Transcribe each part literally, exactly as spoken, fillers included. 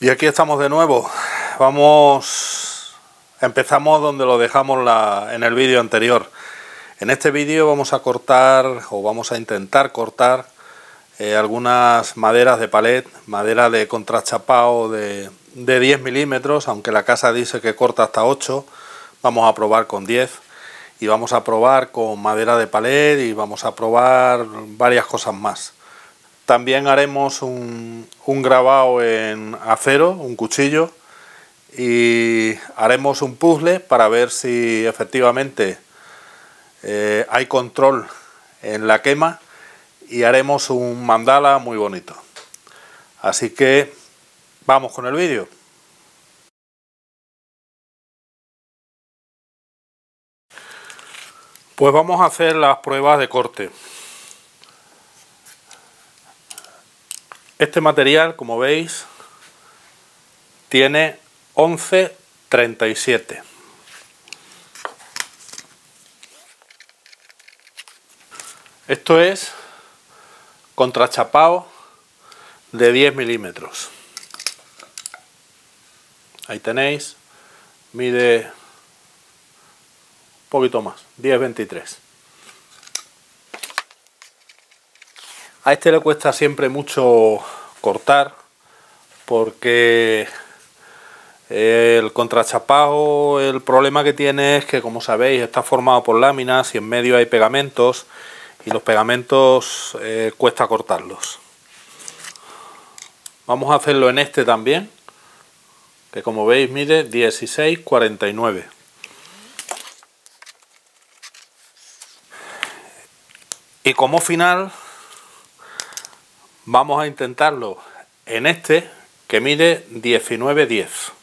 Y aquí estamos de nuevo. Vamos, empezamos donde lo dejamos la, en el vídeo anterior. En este vídeo vamos a cortar o vamos a intentar cortar eh, algunas maderas de palet, madera de contrachapado de, de diez milímetros, aunque la casa dice que corta hasta ocho, vamos a probar con diez y vamos a probar con madera de palet y vamos a probar varias cosas más. También haremos un, un grabado en acero, un cuchillo, y haremos un puzzle para ver si efectivamente eh, hay control en la quema, y haremos un mandala muy bonito. Así que vamos con el vídeo. Pues vamos a hacer las pruebas de corte. Este material, como veis, tiene once treinta y siete. Esto es contrachapado de diez milímetros. Ahí tenéis, mide un poquito más, diez veintitrés. A este le cuesta siempre mucho cortar porque el contrachapado, el problema que tiene es que, como sabéis, está formado por láminas y en medio hay pegamentos, y los pegamentos eh, cuesta cortarlos. Vamos a hacerlo en este también, que como veis mide dieciséis cuarenta y nueve. Y como final vamos a intentarlo en este, que mide diecinueve diez.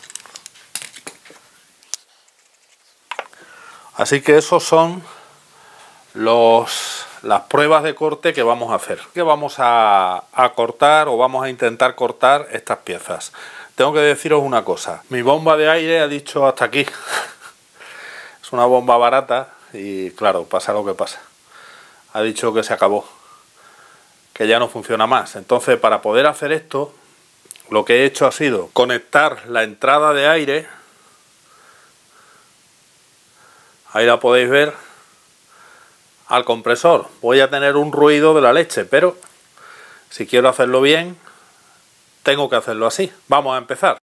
Así que esos son los, las pruebas de corte que vamos a hacer. Que vamos a, a cortar o vamos a intentar cortar estas piezas. Tengo que deciros una cosa. Mi bomba de aire ha dicho hasta aquí. Es una bomba barata y claro, pasa lo que pasa. Ha dicho que se acabó, que ya no funciona más. Entonces, para poder hacer esto, lo que he hecho ha sido conectar la entrada de aire. Ahí la podéis ver, al compresor. Voy a tener un ruido de la leche, pero si quiero hacerlo bien, tengo que hacerlo así. Vamos a empezar.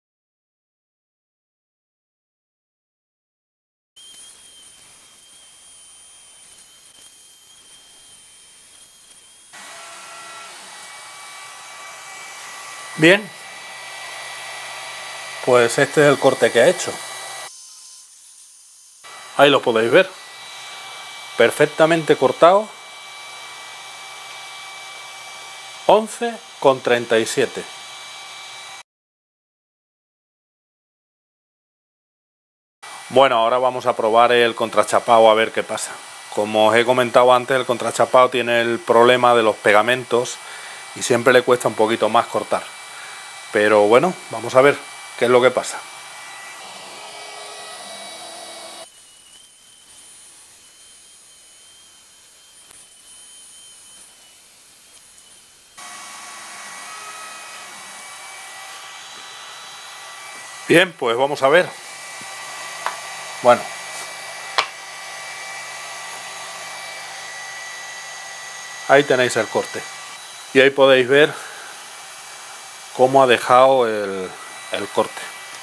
Bien, pues este es el corte que he hecho. Ahí lo podéis ver, perfectamente cortado, once treinta y siete. Bueno, ahora vamos a probar el contrachapado a ver qué pasa. Como os he comentado antes, el contrachapado tiene el problema de los pegamentos y siempre le cuesta un poquito más cortar. Pero bueno, vamos a ver qué es lo que pasa. Bien, pues vamos a ver. Bueno. Ahí tenéis el corte. Y ahí podéis ver cómo ha dejado el, el corte.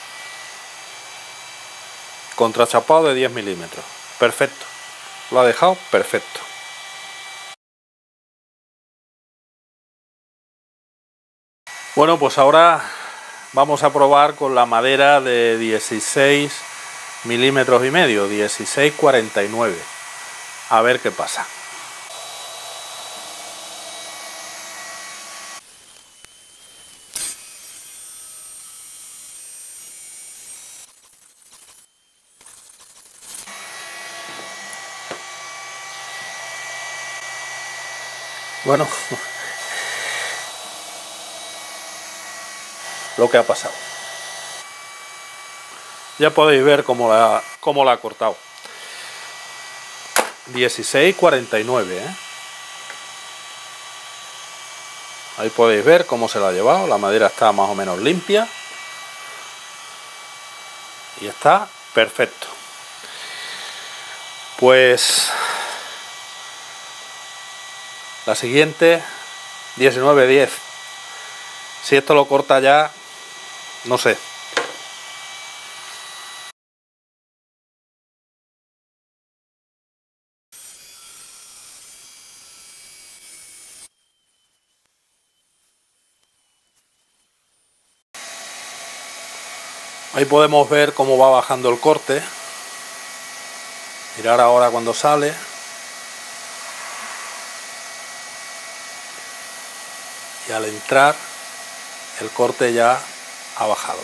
Contrachapado de diez milímetros. Perfecto. Lo ha dejado perfecto. Bueno, pues ahora vamos a probar con la madera de dieciséis milímetros y medio, dieciséis cuarenta y nueve. A ver qué pasa. Bueno, lo que ha pasado. Ya podéis ver cómo la, cómo la ha cortado. dieciséis cuarenta y nueve, ¿eh? Ahí podéis ver cómo se la ha llevado. La madera está más o menos limpia. y está perfecto. Pues la siguiente, diecinueve diez. Si esto lo corta ya, no sé. Ahí podemos ver cómo va bajando el corte. Mirar ahora cuando sale. Y al entrar, el corte ya ha bajado.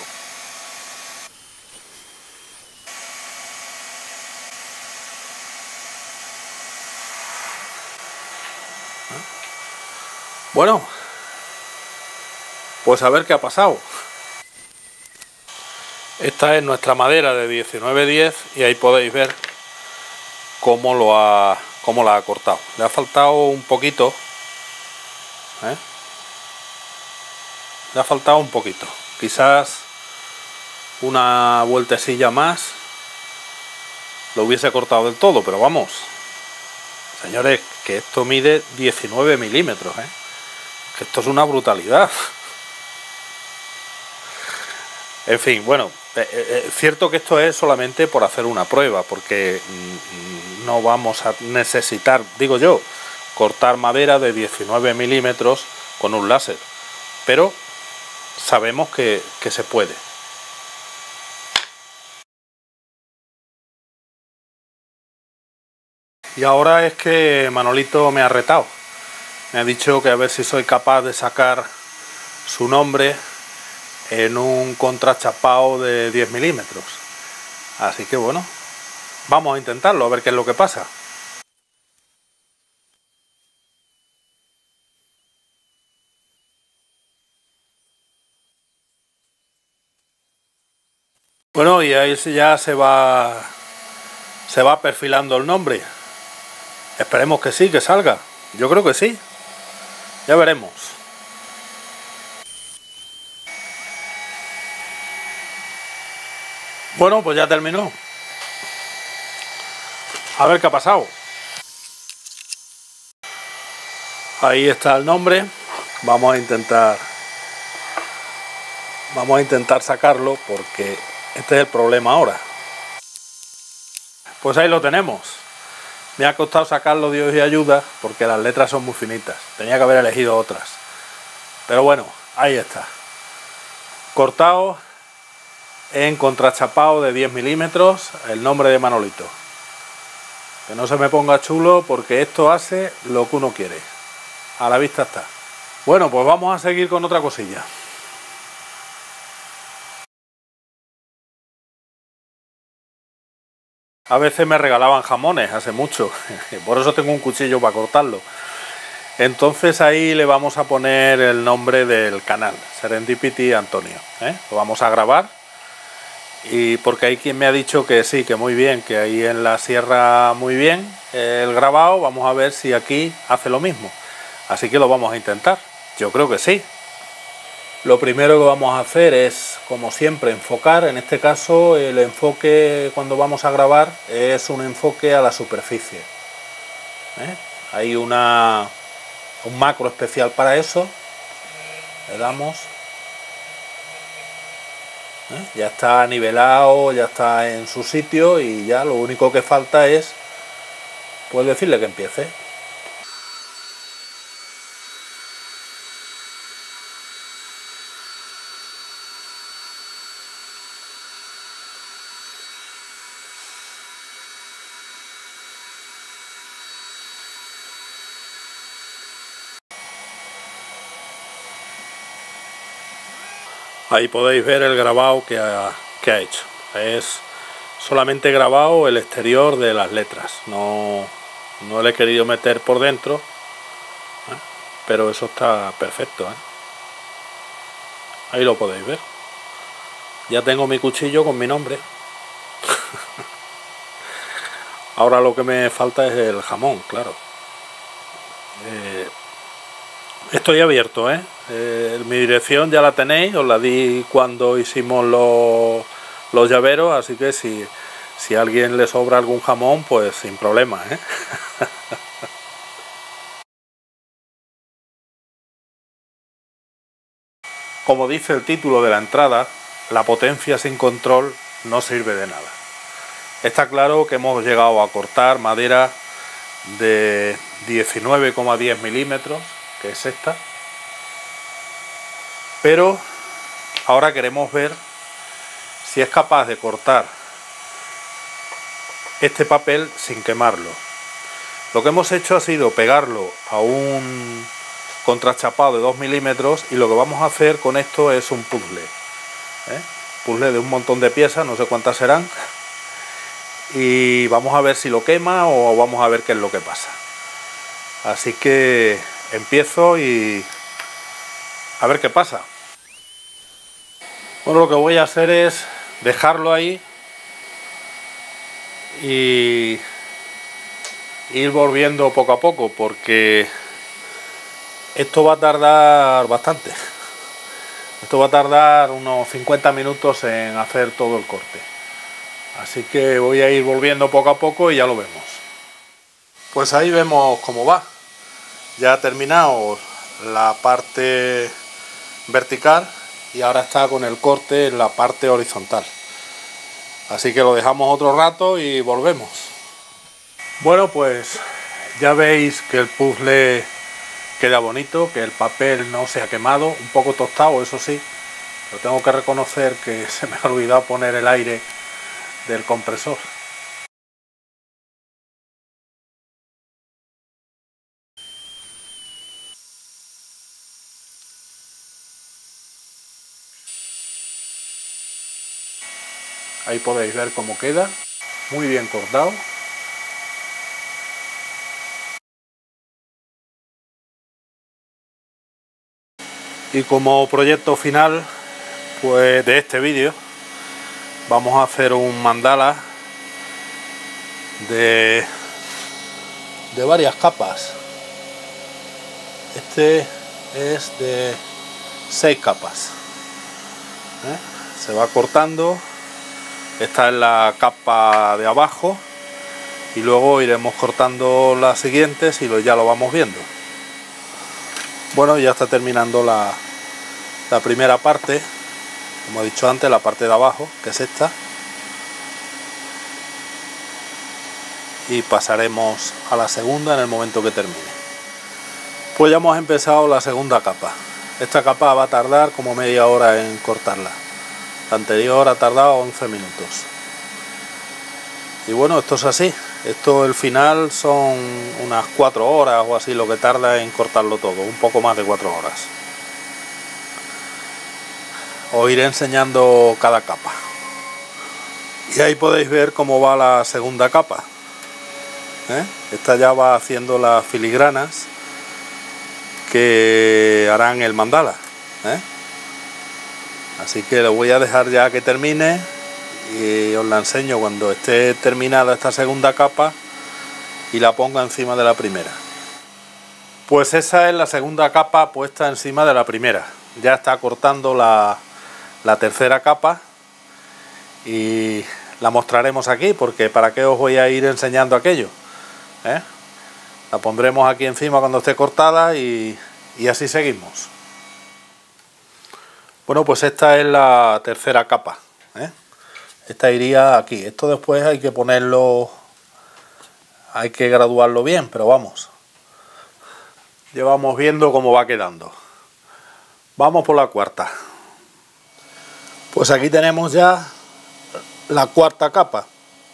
Bueno, pues a ver qué ha pasado. Esta es nuestra madera de diecinueve diez y ahí podéis ver cómo lo ha, cómo la ha cortado. Le ha faltado un poquito, ¿eh? Le ha faltado un poquito. Quizás una vueltecilla más lo hubiese cortado del todo, pero vamos, señores, que esto mide diecinueve milímetros, ¿eh? Que esto es una brutalidad. En fin, bueno, es eh, eh, cierto que esto es solamente por hacer una prueba, porque mm, no vamos a necesitar, digo yo, cortar madera de diecinueve milímetros con un láser, pero sabemos que, que se puede. Y ahora es que Manolito me ha retado, me ha dicho que a ver si soy capaz de sacar su nombre en un contrachapao de diez milímetros. Así que bueno, vamos a intentarlo, a ver qué es lo que pasa. Bueno, y ahí ya se va se va perfilando el nombre. Esperemos que sí, que salga. Yo creo que sí. Ya veremos. Bueno, pues ya terminó. A ver qué ha pasado. Ahí está el nombre. Vamos a intentar Vamos a intentar sacarlo porque este es el problema ahora. Pues ahí lo tenemos. Me ha costado sacarlo, Dios y ayuda, porque las letras son muy finitas. Tenía que haber elegido otras. Pero bueno, ahí está. Cortado en contrachapao de diez milímetros, el nombre de Manolito. Que no se me ponga chulo porque esto hace lo que uno quiere. A la vista está. Bueno, pues vamos a seguir con otra cosilla. A veces me regalaban jamones, hace mucho, por eso tengo un cuchillo para cortarlo. Entonces ahí le vamos a poner el nombre del canal, Serendipity Antonio, ¿eh? Lo vamos a grabar, y porque hay quien me ha dicho que sí, que muy bien, que ahí en la sierra muy bien el grabado. Vamos a ver si aquí hace lo mismo, así que lo vamos a intentar. Yo creo que sí. Lo primero que vamos a hacer es, como siempre, enfocar. En este caso el enfoque cuando vamos a grabar es un enfoque a la superficie, ¿eh? Hay una, un macro especial para eso. Le damos, ¿eh? Ya está nivelado, ya está en su sitio y ya lo único que falta es pues decirle que empiece. Ahí podéis ver el grabado que ha, que ha hecho. Es solamente grabado el exterior de las letras. No, no le he querido meter por dentro, ¿eh? Pero eso está perfecto, ¿eh? Ahí lo podéis ver. Ya tengo mi cuchillo con mi nombre. Ahora lo que me falta es el jamón, claro. Eh, estoy abierto, ¿eh? Eh, mi dirección ya la tenéis, os la di cuando hicimos los, los llaveros, así que si, si a alguien le sobra algún jamón, pues sin problema, ¿eh? Como dice el título de la entrada, la potencia sin control no sirve de nada. Está claro que hemos llegado a cortar madera de diecinueve coma diez milímetros, que es esta, pero ahora queremos ver si es capaz de cortar este papel sin quemarlo. Lo que hemos hecho ha sido pegarlo a un contrachapado de dos milímetros y lo que vamos a hacer con esto es un puzzle, ¿eh? Puzzle de un montón de piezas, no sé cuántas serán, y vamos a ver si lo quema o vamos a ver qué es lo que pasa. Así que empiezo y a ver qué pasa. Bueno, lo que voy a hacer es dejarlo ahí y ir volviendo poco a poco, porque esto va a tardar bastante. Esto va a tardar unos cincuenta minutos en hacer todo el corte. Así que voy a ir volviendo poco a poco y ya lo vemos. Pues ahí vemos cómo va. Ya ha terminado la parte vertical y ahora está con el corte en la parte horizontal. Así que lo dejamos otro rato y volvemos. Bueno, pues ya veis que el puzzle queda bonito, que el papel no se ha quemado, un poco tostado, eso sí, pero tengo que reconocer que se me ha olvidado poner el aire del compresor. Ahí podéis ver cómo queda, muy bien cortado. Y como proyecto final, pues de este vídeo, vamos a hacer un mandala de, de varias capas. Este es de seis capas, ¿eh? Se va cortando. Esta es la capa de abajo y luego iremos cortando las siguientes y lo, ya lo vamos viendo. Bueno, ya está terminando la, la primera parte, como he dicho antes, la parte de abajo, que es esta, y pasaremos a la segunda en el momento que termine. Pues ya hemos empezado la segunda capa. Esta capa va a tardar como media hora en cortarla. La anterior ha tardado once minutos. Y bueno, esto es así. Esto, el final, son unas cuatro horas o así lo que tarda en cortarlo todo. Un poco más de cuatro horas. Os iré enseñando cada capa. Y ahí podéis ver cómo va la segunda capa, ¿eh? Esta ya va haciendo las filigranas que harán el mandala, ¿eh? Así que lo voy a dejar ya que termine y os la enseño cuando esté terminada esta segunda capa y la ponga encima de la primera. Pues esa es la segunda capa puesta encima de la primera. Ya está cortando la, la tercera capa y la mostraremos aquí, porque para qué os voy a ir enseñando aquello, ¿eh? La pondremos aquí encima cuando esté cortada y, y así seguimos. Bueno, pues esta es la tercera capa, ¿eh? Esta iría aquí. Esto después hay que ponerlo, hay que graduarlo bien, pero vamos. Ya vamos viendo cómo va quedando. Vamos por la cuarta. Pues aquí tenemos ya la cuarta capa.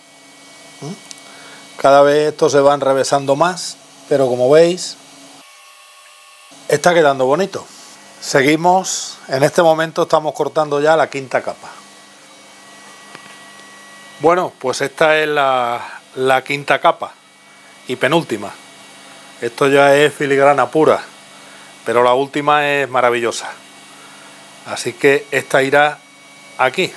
Cada vez estos se van revesando más, pero como veis, está quedando bonito. Seguimos, en este momento estamos cortando ya la quinta capa. Bueno, pues esta es la, la quinta capa y penúltima. Esto ya es filigrana pura, pero la última es maravillosa. Así que esta irá aquí.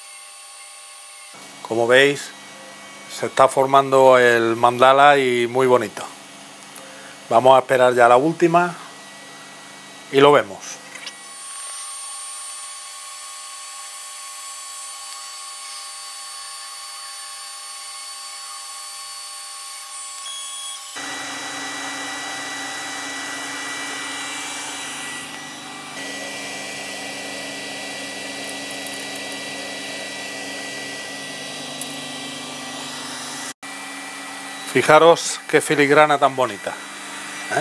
Como veis, se está formando el mandala y muy bonito. Vamos a esperar ya la última y lo vemos. Fijaros qué filigrana tan bonita, ¿eh?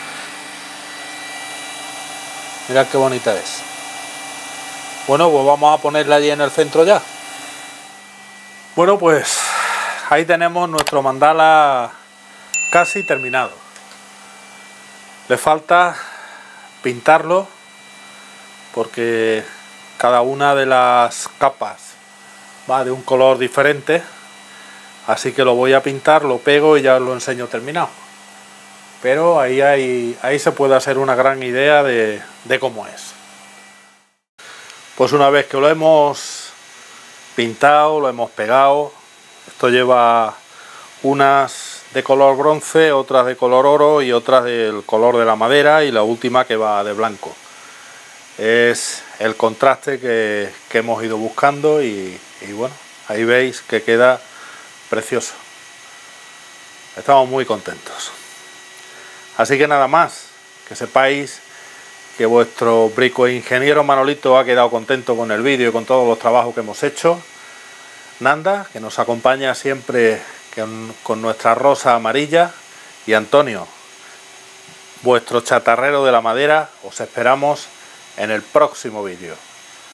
Mirad qué bonita es. Bueno, pues vamos a ponerla allí en el centro ya. Bueno, pues ahí tenemos nuestro mandala casi terminado. Le falta pintarlo porque cada una de las capas va de un color diferente, así que lo voy a pintar, lo pego y ya os lo enseño terminado. Pero ahí, hay, ahí se puede hacer una gran idea de, de cómo es. Pues una vez que lo hemos pintado, lo hemos pegado, esto lleva unas de color bronce, otras de color oro y otras del color de la madera, y la última que va de blanco. Es el contraste que, que hemos ido buscando y, y bueno, ahí veis que queda precioso. Estamos muy contentos. Así que nada más, que sepáis que vuestro brico ingeniero Manolito ha quedado contento con el vídeo y con todos los trabajos que hemos hecho. Nanda, que nos acompaña siempre con, con nuestra rosa amarilla, y Antonio, vuestro chatarrero de la madera. Os esperamos en el próximo vídeo.